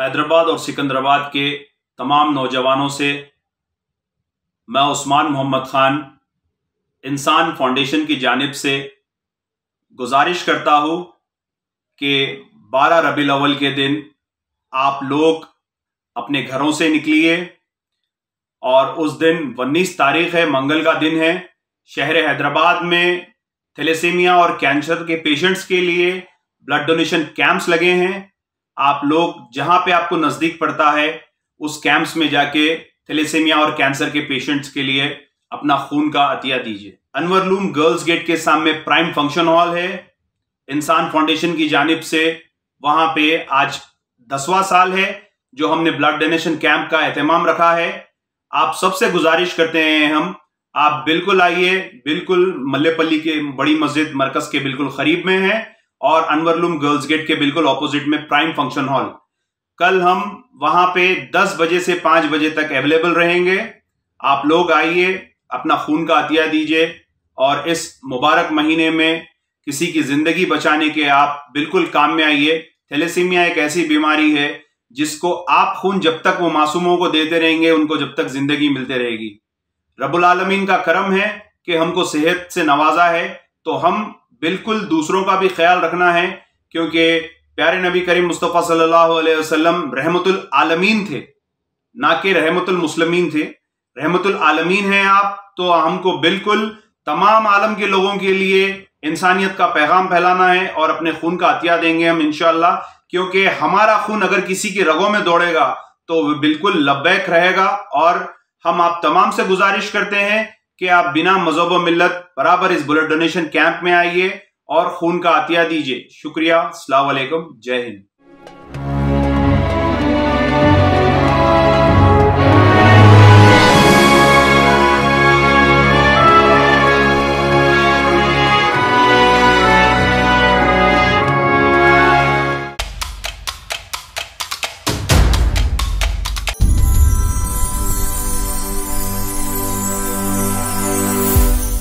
हैदराबाद और सिकंदराबाद के तमाम नौजवानों से मैं उस्मान मोहम्मद खान इंसान फाउंडेशन की जानिब से गुजारिश करता हूँ कि 12 रबीउल अव्वल के दिन आप लोग अपने घरों से निकलिए और उस दिन 19 तारीख है, मंगल का दिन है। शहर हैदराबाद में थैलेसीमिया और कैंसर के पेशेंट्स के लिए ब्लड डोनेशन कैंप्स लगे हैं। आप लोग जहां पे आपको नजदीक पड़ता है उस कैंप्स में जाके थैलेसीमिया और कैंसर के पेशेंट्स के लिए अपना खून का अतिया दीजिए। अनवरलूम गर्ल्स गेट के सामने प्राइम फंक्शन हॉल है, इंसान फाउंडेशन की जानिब से। वहां पे आज 10वां साल है जो हमने ब्लड डोनेशन कैंप का एहतमाम रखा है। आप सबसे गुजारिश करते हैं आप बिल्कुल आइए। बिल्कुल मल्लेपल्ली के बड़ी मस्जिद मरकज के बिल्कुल करीब में है और अनवरलूम गर्ल्स गेट के बिल्कुल ऑपोजिट में प्राइम फंक्शन हॉल। कल हम वहां पे 10 बजे से 5 बजे तक अवेलेबल रहेंगे। आप लोग आइए, अपना खून का अतिया दीजिए और इस मुबारक महीने में किसी की जिंदगी बचाने के आप बिल्कुल काम में आइए। थैलेसीमिया एक ऐसी बीमारी है जिसको आप खून जब तक वो मासूमों को देते रहेंगे, उनको जब तक जिंदगी मिलते रहेगी। रब्बुल आलमीन का करम है कि हमको सेहत से नवाजा है, तो हम बिल्कुल दूसरों का भी ख्याल रखना है, क्योंकि प्यारे नबी करीम मुस्तफ़ा सल्लल्लाहु अलैहि वसल्लम रहमतुल आलमीन थे, ना कि रहमतुल मुस्लिमीन थे। रहमतुल आलमीन हैं आप, तो हमको बिल्कुल तमाम आलम के लोगों के लिए इंसानियत का पैगाम फैलाना है और अपने खून का अतिया देंगे हम इंशाअल्लाह। क्योंकि हमारा खून अगर किसी की रगों में दौड़ेगा तो वो बिल्कुल लब्बैक रहेगा। और हम आप तमाम से गुजारिश करते हैं कि आप बिना मज़हब व मिल्लत बराबर इस ब्लड डोनेशन कैंप में आइए और खून का अतिया दीजिए। शुक्रिया, अस्सलाम वालेकुम, जय हिंद।